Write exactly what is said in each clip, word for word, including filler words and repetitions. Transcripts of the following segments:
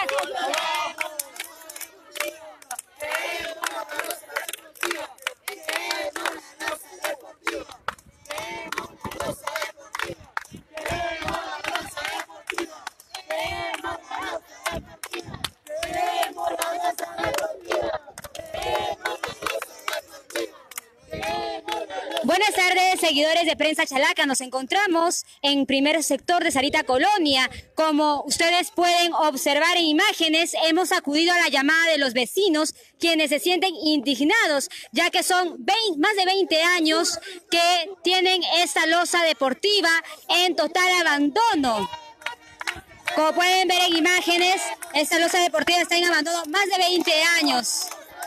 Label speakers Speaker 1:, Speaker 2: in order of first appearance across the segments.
Speaker 1: Buenas tardes, seguidores de Prensa Chalaca. Nos encontramos en primer sector de Sarita Colonia. Como ustedes pueden observar en imágenes, hemos acudido a la llamada de los vecinos, quienes se sienten indignados, ya que son veinte, más de veinte años que tienen esta losa deportiva en total abandono. Como pueden ver en imágenes, esta losa deportiva está en abandono más de veinte años.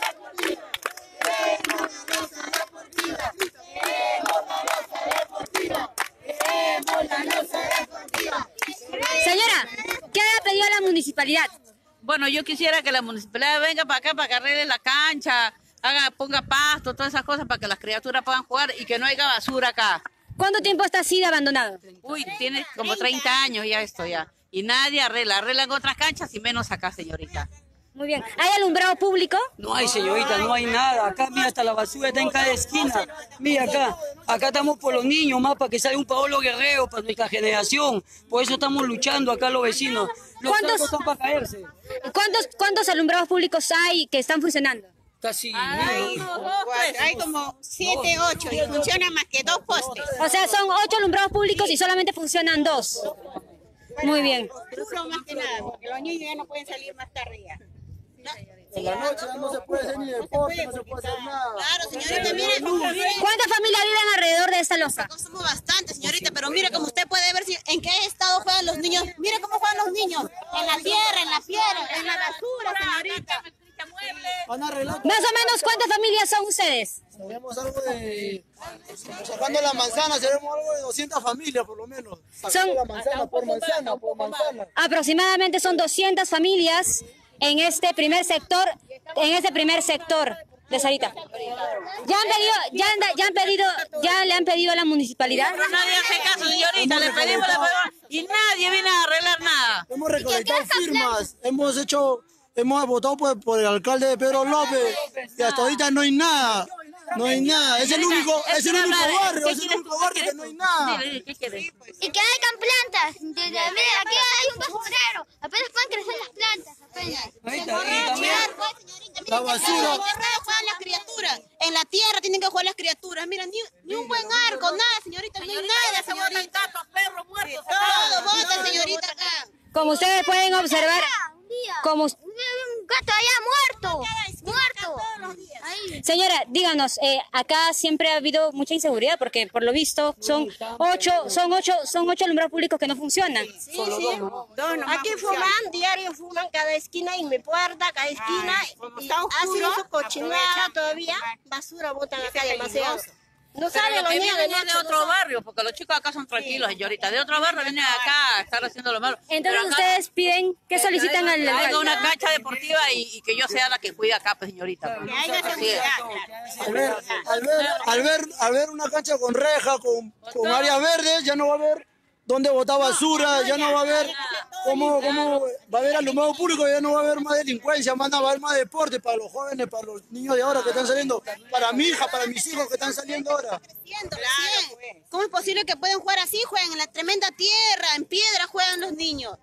Speaker 1: Señora, ¿qué ha pedido la municipalidad?
Speaker 2: Bueno, yo quisiera que la municipalidad venga para acá para que arregle la cancha, haga, ponga pasto, todas esas cosas para que las criaturas puedan jugar y que no haya basura acá.
Speaker 1: ¿Cuánto tiempo está así de abandonado?
Speaker 2: Uy, tiene como treinta años ya esto ya. Y nadie arregla, arreglan otras canchas y menos acá, señorita.
Speaker 1: Muy bien. ¿Hay alumbrado público?
Speaker 3: No hay, señorita, no hay nada. Acá, mira, hasta la basura está en cada esquina. Mira acá, acá estamos por los niños, más para que salga un Paolo Guerrero para nuestra generación. Por eso estamos luchando acá los vecinos. Los
Speaker 1: ¿Cuántos,
Speaker 3: están para caerse.
Speaker 1: ¿cuántos, ¿Cuántos alumbrados públicos hay que están funcionando?
Speaker 3: Casi.
Speaker 4: Hay, hay como siete, ocho y funcionan más que dos postes.
Speaker 1: O sea, son ocho alumbrados públicos y solamente funcionan dos. Muy bien.
Speaker 4: Oscuro más que nada, porque los niños ya no pueden salir más tarde ya.
Speaker 5: En la noche no se puede hacer ni deporte, no se puede hacer nada.
Speaker 4: Claro, señorita, mire,
Speaker 1: ¿Cuántas familias viven alrededor de esta losa?
Speaker 4: somos bastantes, señorita, pero mire como usted puede ver si, en qué estado juegan los niños. Mire cómo juegan los niños. En la tierra, en la piedra, en la basura, señorita.
Speaker 5: Van a arreglar.
Speaker 1: Más o menos, ¿cuántas familias son ustedes?
Speaker 5: Seremos algo de. Sacando la manzana, seremos algo de doscientas familias por lo menos. Sacando
Speaker 1: Son-
Speaker 5: la manzana por manzana, por manzana.
Speaker 1: Aproximadamente son doscientas familias en este primer sector, en este primer sector de Sarita. ¿Ya han pedido, ya han, ya han pedido, ya le han pedido a la municipalidad?
Speaker 2: Nadie hace caso, señorita, le pedimos la pedimos y nadie viene a arreglar nada.
Speaker 5: Hemos recolectado firmas, hemos hecho, hemos votado por, por el alcalde de Pedro López y hasta ahorita no hay nada. No hay nada, es el único, es el único barrio, es el único barrio que no hay nada.
Speaker 2: Dile, ¿qué quieres?
Speaker 6: Y que hagan plantas. Mira, aquí hay un basurero. Apenas pueden crecer las plantas. Apenas.
Speaker 3: Ahí está, ahí está, mira.
Speaker 5: La basura.
Speaker 4: Juegan las criaturas. En la tierra tienen que jugar las criaturas. Mira, ni, ni un buen arco, nada, señorita, no hay nada, señorita.
Speaker 2: Perros muertos.
Speaker 4: Todo bota, señorita, acá.
Speaker 1: Como ustedes pueden observar,
Speaker 6: Un día.
Speaker 1: como
Speaker 6: Un día había un gato allá muerto. Muerto. Ahí.
Speaker 1: señora, díganos, eh, acá siempre ha habido mucha inseguridad porque por lo visto son ocho, son ocho, son ocho alumbrados públicos que no funcionan.
Speaker 4: Sí, sí. Aquí fuman, diario fuman cada esquina y mi puerta, cada esquina. Y hacen su cochinada todavía. Basura botan acá demasiado. No
Speaker 2: Pero
Speaker 4: salen
Speaker 2: lo
Speaker 4: los
Speaker 2: que
Speaker 4: niños
Speaker 2: vienen
Speaker 4: de
Speaker 2: es de
Speaker 4: noche,
Speaker 2: otro
Speaker 4: no
Speaker 2: barrio, porque los chicos acá son tranquilos, señorita. De otro barrio vienen acá a estar haciendo lo malo.
Speaker 1: Entonces
Speaker 2: Pero acá
Speaker 1: ustedes piden, ¿qué solicitan al
Speaker 2: haga
Speaker 1: alcalde?
Speaker 2: una cancha deportiva y, y que yo sea la que cuida acá, pues, señorita.
Speaker 4: Que haya
Speaker 2: Así es.
Speaker 4: seguridad.
Speaker 5: Al ver, al ver, al ver, al ver una cancha con reja, con, con áreas verdes, ya no va a haber dónde botar basura, ya no va a haber cómo, cómo va a haber alumbrado público, ya no va a haber más delincuencia, van a haber más deporte para los jóvenes, para los niños de ahora que están saliendo, para mi hija, para mis hijos que están saliendo ahora.
Speaker 4: Creciendo, recién. ¿Cómo es posible que puedan jugar así? Juegan en la tremenda tierra, en piedra juegan los niños.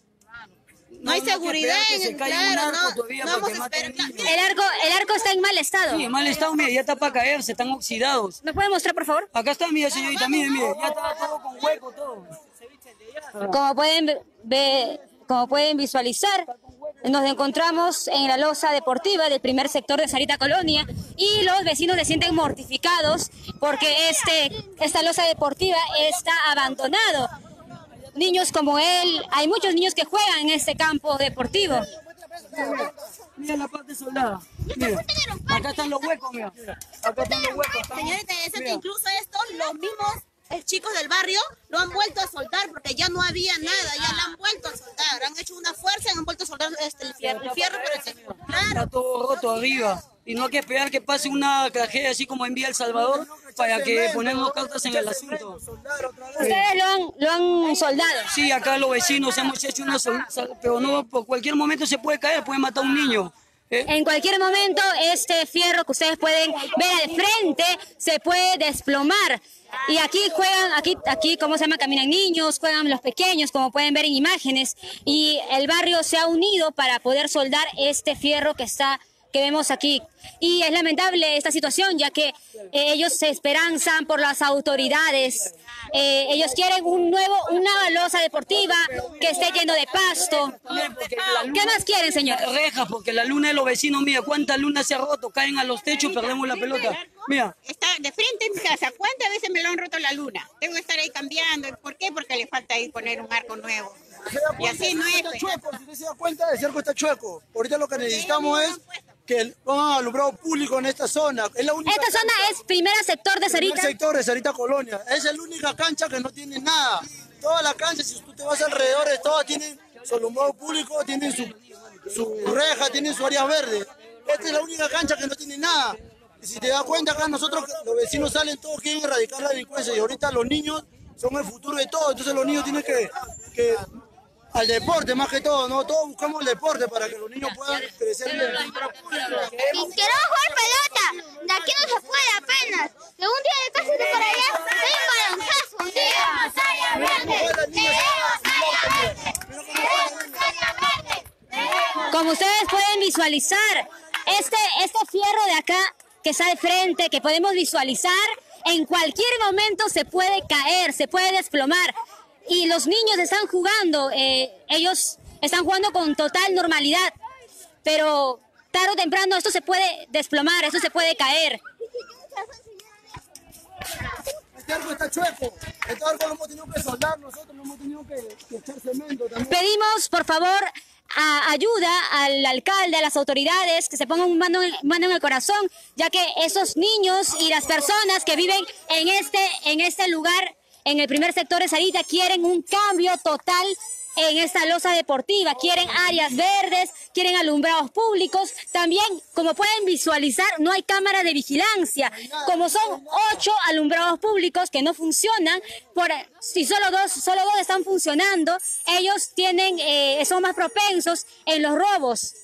Speaker 4: No hay
Speaker 3: No, no, que
Speaker 4: seguridad
Speaker 3: esperar que
Speaker 4: en
Speaker 3: se
Speaker 4: el
Speaker 3: caiga un
Speaker 4: claro,
Speaker 3: arco
Speaker 4: no,
Speaker 3: todavía
Speaker 4: no
Speaker 3: para
Speaker 4: vamos
Speaker 3: que
Speaker 4: a
Speaker 3: maten
Speaker 4: esperar.
Speaker 3: niños.
Speaker 1: El arco, el arco está en mal estado.
Speaker 3: Sí, en mal estado, mira, ya está para caerse, están oxidados.
Speaker 1: ¿Me puede mostrar, por favor?
Speaker 3: Acá está, mira, señorita, mire, mire, ya está todo con hueco, todo.
Speaker 1: Como pueden ver, como pueden visualizar, nos encontramos en la losa deportiva del primer sector de Sarita Colonia y los vecinos se sienten mortificados porque este, esta losa deportiva está abandonado. Niños como él, hay muchos niños que juegan en este campo deportivo.
Speaker 3: Mira la parte soldada. Mira, acá están los huecos, mira. Acá están los huecos. están-
Speaker 4: Señorita, es que
Speaker 3: Mira.
Speaker 4: incluso esto, los mismos eh, chicos del barrio lo han vuelto a soltar porque ya no había nada, ya lo han vuelto a soltar. Han hecho una fuerza y han vuelto a soltar este, el fierro, el fierro, pero se-
Speaker 3: Está
Speaker 4: claro.
Speaker 3: todo roto arriba. Y no hay que esperar que pase una tragedia así como en Vía El Salvador para que ponemos cartas en el asunto.
Speaker 1: Ustedes lo han, lo han soldado.
Speaker 3: Sí, acá los vecinos hemos hecho una sol- pero no, por cualquier momento se puede caer, puede matar a un niño. ¿eh?
Speaker 1: En cualquier momento este fierro que ustedes pueden ver al frente se puede desplomar. Y aquí juegan, aquí, aquí, ¿cómo se llama? Caminan niños, juegan los pequeños, como pueden ver en imágenes. Y el barrio se ha unido para poder soldar este fierro que está, que vemos aquí. Y es lamentable esta situación, ya que eh, ellos se esperanzan por las autoridades. Eh, ellos quieren un nuevo, una losa deportiva que esté lleno de pasto. ¿Qué más quieren, señor?
Speaker 3: Rejas, porque la luna de los vecinos, mira, cuántas lunas se ha roto, caen a los techos, perdemos la pelota. Mira.
Speaker 7: Está de frente en mi casa. ¿Cuántas veces me lo han roto la luna? Tengo que estar ahí cambiando. ¿Por qué? Porque le falta ahí poner un arco nuevo. Y así no es.
Speaker 5: Está chueco, si usted se da cuenta, el cerco está chueco. Ahorita lo que necesitamos es que pongan alumbrado público en esta zona. Es la única
Speaker 1: Esta zona es primer sector de Sarita.
Speaker 5: primer sector de Sarita Colonia. Es la única cancha que no tiene nada. Todas las canchas, si tú te vas alrededor de todas, tienen su alumbrado público, tienen su, su reja, tienen su área verde. Esta es la única cancha que no tiene nada. Y si te das cuenta, acá nosotros, los vecinos salen, todos quieren erradicar la delincuencia. Y ahorita los niños son el futuro de todo. Entonces los niños tienen que... que al deporte más que todo, ¿no? Todos buscamos el deporte para que los niños puedan crecer bien.
Speaker 6: Y queremos jugar pelota. De aquí no se puede apenas. De un día de casa de por allá, hay un baloncesto un día.
Speaker 1: Como ustedes pueden visualizar, este, este fierro de acá que está de frente, que podemos visualizar, en cualquier momento se puede caer, se puede desplomar. Y los niños están jugando, eh, ellos están jugando con total normalidad, pero tarde o temprano esto se puede desplomar, esto se puede caer.
Speaker 5: Este arco está chueco, este arco lo hemos tenido que soldar nosotros, lo hemos tenido que, que echar cemento también.
Speaker 1: Pedimos, por favor, a ayuda al alcalde, a las autoridades, que se pongan un mano, mano en el corazón, ya que esos niños y las personas que viven en este, en este lugar, en el primer sector de Sarita, quieren un cambio total en esta losa deportiva. Quieren áreas verdes, quieren alumbrados públicos. También, como pueden visualizar, no hay cámaras de vigilancia. Como son ocho alumbrados públicos que no funcionan, por, si solo dos, solo dos están funcionando, ellos tienen, eh, son más propensos en los robos.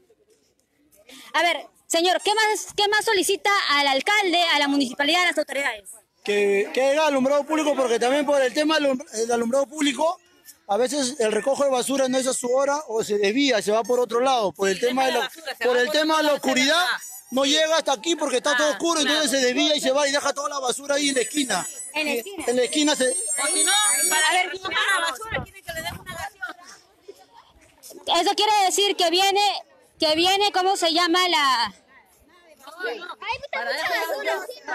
Speaker 1: A ver, señor, ¿qué más, qué más solicita al alcalde, a la municipalidad, a las autoridades?
Speaker 5: Que, que haga alumbrado público, porque también por el tema del alumbrado público, a veces el recojo de basura no es a su hora o se desvía, se va por otro lado. Por el tema de la, por el tema de la oscuridad, no llega hasta aquí porque está todo oscuro, entonces se desvía y se va y deja toda la basura ahí en la esquina.
Speaker 1: En la esquina.
Speaker 5: En la esquina se...
Speaker 2: O si no, para ver cómo la basura, tiene que le den una gaseosa.
Speaker 1: Eso quiere decir que viene, que viene, ¿cómo se llama la...?
Speaker 6: Hay mucha basura encima.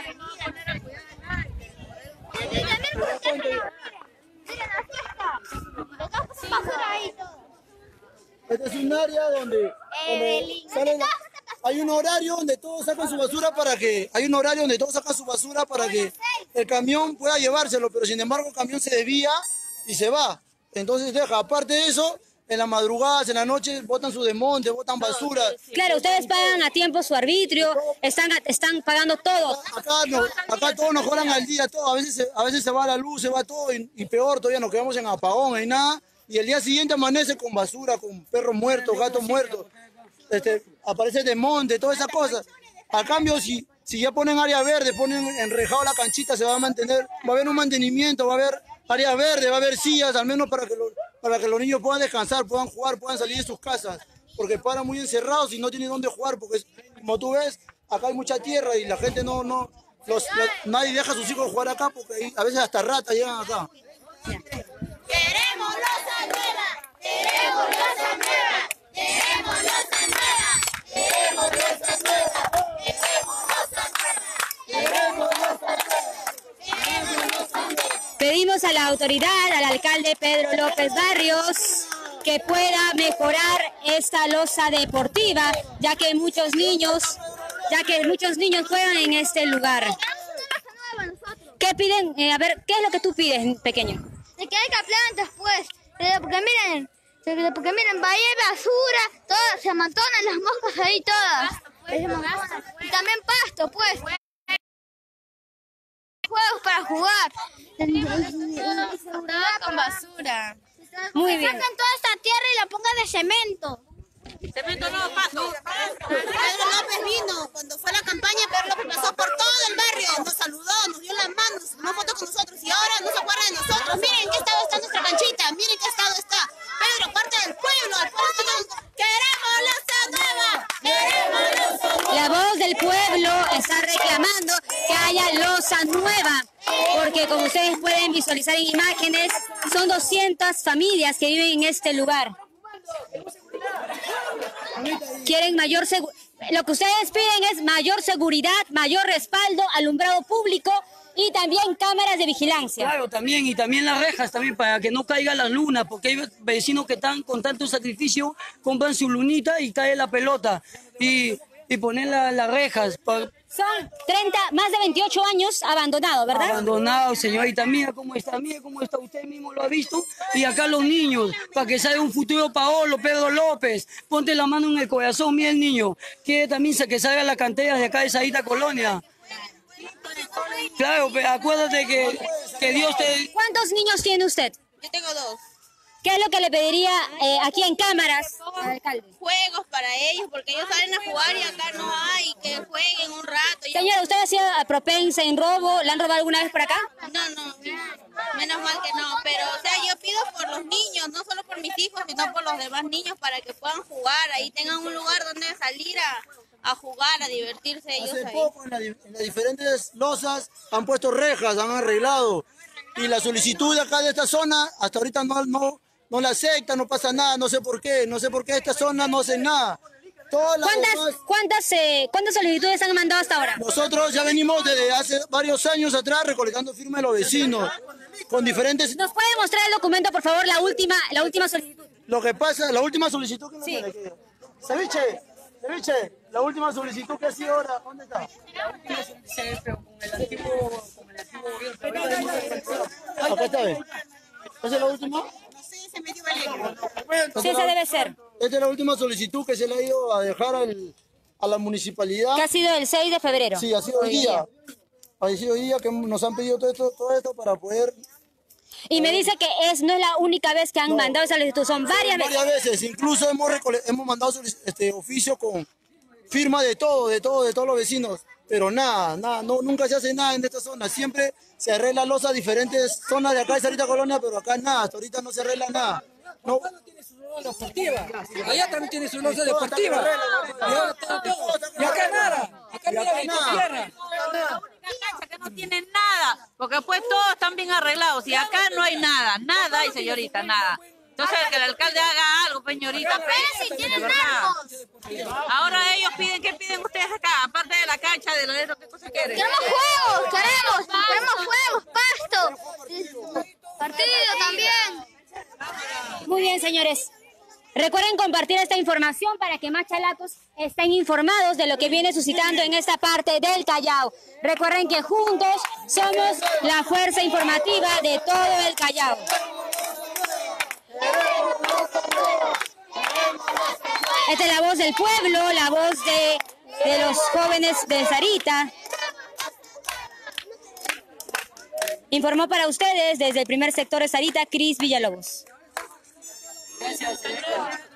Speaker 6: Y también por acá, miren la fiesta. Lo que pasa basura ahí todo.
Speaker 5: Este es un área donde, donde salen- hay un horario donde todos sacan su basura para que, hay un horario donde todos sacan su basura para que el camión pueda llevárselo, pero sin embargo el camión se desvía y se va. Entonces deja, aparte de eso, en las madrugadas, en la noche, botan su desmonte, botan basura.
Speaker 1: Claro, ustedes pagan a tiempo su arbitrio, están, están pagando todo.
Speaker 5: Acá, no, acá todos nos cobran al día, todo. A veces, se, a veces se va la luz, se va todo, y, y peor, todavía nos quedamos en apagón y nada. Y el día siguiente amanece con basura, con perros muertos, gatos muertos. Este, aparece desmonte, todas esas cosas. A cambio, si, si ya ponen área verde, ponen enrejado la canchita, se va a mantener, va a haber un mantenimiento, va a haber área verde, va a haber sillas, al menos para que, lo, para que los niños puedan descansar, puedan jugar, puedan salir de sus casas. Porque paran muy encerrados y no tienen dónde jugar, porque como tú ves, acá hay mucha tierra y la gente no, no, los, los, nadie deja a sus hijos jugar acá, porque hay- a veces hasta ratas llegan acá.
Speaker 6: Queremos losa nueva, queremos losa nueva, queremos losa nueva, queremos losa nueva, queremos losa nueva, queremos losa nueva, queremos losa nueva.
Speaker 1: Pedimos a la autoridad, al alcalde Pedro López Barrios, que pueda mejorar esta losa deportiva, ya que muchos niños, ya que muchos niños juegan en este lugar. ¿Qué piden? Eh, a ver, ¿qué es lo que tú pides, pequeño?
Speaker 6: De que haya plantas, pues, de- porque miren, de- de- porque miren, vaya basura, todas, se amontonan las moscas ahí todas. Y también pasto, pues. Juegos para jugar. Con basura.
Speaker 1: Muy bien.
Speaker 6: Sacan toda esta tierra y la pongan de cemento.
Speaker 2: Cemento no, pasto.
Speaker 4: Pedro López vino cuando fue la campaña. Pedro López pasó por todo el barrio, nos saludó, nos dio las manos, tomó foto con nosotros y ahora no se acuerda de nosotros. Miren en qué estado está nuestra canchita, miren en qué estado está. Pedro, parte del pueblo, al pueblo. ¡Queremos losa nueva! ¡Queremos losa nueva!
Speaker 1: La voz del pueblo está reclamando que haya losa nueva, porque como ustedes pueden visualizar en imágenes, son doscientas familias que viven en este lugar. Quieren mayor seguridad. Lo que ustedes piden es mayor seguridad, mayor respaldo, alumbrado público y también cámaras de vigilancia.
Speaker 3: Claro, también, y también las rejas también para que no caiga la luna, porque hay vecinos que están con tanto sacrificio, compran su lunita y cae la pelota. Y, y poner la- las rejas. Pa,
Speaker 1: Son treinta, más de veintiocho años abandonados, ¿verdad?
Speaker 3: abandonado, señorita. Mira cómo está, mira cómo está, usted mismo lo ha visto. Y acá los niños, para que salga un futuro Paolo, Pedro López. Ponte la mano en el corazón, mira el niño. Quiere también que salga la cantera de acá de Sarita Colonia. Claro, pero acuérdate que, que Dios te...
Speaker 1: ¿Cuántos niños tiene usted?
Speaker 4: Yo tengo dos.
Speaker 1: ¿Qué es lo que le pediría eh, aquí en cámaras al alcalde?
Speaker 4: Juegos para ellos, porque ellos salen a jugar y acá no hay, que jueguen un rato. Y-
Speaker 1: Señora, ¿usted ha sido propensa en robo? ¿La han robado alguna vez por acá?
Speaker 4: No, no, menos mal que no, pero o sea, yo pido por los niños, no solo por mis hijos, sino por los demás niños para que puedan jugar, ahí tengan un lugar donde salir a, a jugar, a divertirse ellos
Speaker 5: Hace
Speaker 4: ahí.
Speaker 5: poco en, la di- en las diferentes losas han puesto rejas, han arreglado. Y la solicitud de acá de esta zona, hasta ahorita no, no, no la aceptan, no pasa nada, no sé por qué. No sé por qué esta zona no hace nada. Todas las
Speaker 1: ¿Cuántas,
Speaker 5: demás-
Speaker 1: cuántas, eh, ¿Cuántas solicitudes han mandado hasta ahora?
Speaker 5: nosotros ya venimos desde hace varios años atrás recolectando firmas de los vecinos, con diferentes...
Speaker 1: ¿Nos puede mostrar el documento, por favor, la última, la última solicitud?
Speaker 5: Lo que pasa, la última solicitud que nos
Speaker 1: Sí.
Speaker 5: sale. Ceviche, ceviche, la última solicitud que ha sido ahora, ¿dónde está? Acá está, ¿ves? ¿Esa es la última?
Speaker 4: No sé, se metió Valerio.
Speaker 1: Sí, esa debe ser.
Speaker 5: Esta es la última solicitud que se le ha ido a dejar al- a la municipalidad.
Speaker 1: Que ha sido el seis de febrero.
Speaker 5: Sí, ha sido hoy día. Ha sido hoy día que nos han pedido todo esto, todo esto para poder...
Speaker 1: Y me dice que es no es la única vez que han mandado esa solicitud, son varias veces.
Speaker 5: Varias veces, incluso hemos, recole- hemos mandado solic- este, oficio con firma de todo, de todo, de todos los vecinos, pero nada, nada, no, nunca se hace nada en esta zona, siempre se arregla losa a diferentes zonas de acá de Sarita Colonia, pero acá nada, hasta ahorita no se arregla nada. No,
Speaker 8: deportiva. Allá también tiene su losa deportiva.
Speaker 5: Todo,
Speaker 8: Y, y acá nada. Acá mira la tierra.
Speaker 2: Cancha que no tienen nada, porque después todos están bien arreglados y acá no hay nada, nada hay, señorita, nada. Entonces que el alcalde haga algo, señorita.
Speaker 6: Pero si tienen arcos.
Speaker 2: Ahora ellos piden, ¿qué piden ustedes acá? Aparte de la cancha, de lo de lo que cosa quieren.
Speaker 6: Queremos juegos, queremos, queremos juegos, pasto. Partido también.
Speaker 1: Muy bien, señores. Recuerden compartir esta información para que más chalacos estén informados de lo que viene suscitando en esta parte del Callao. Recuerden que juntos somos la fuerza informativa de todo el Callao. Esta es la voz del pueblo, la voz de, de los jóvenes de Sarita. Informó para ustedes desde el primer sector de Sarita, Cris Villalobos.
Speaker 3: Gracias, señora.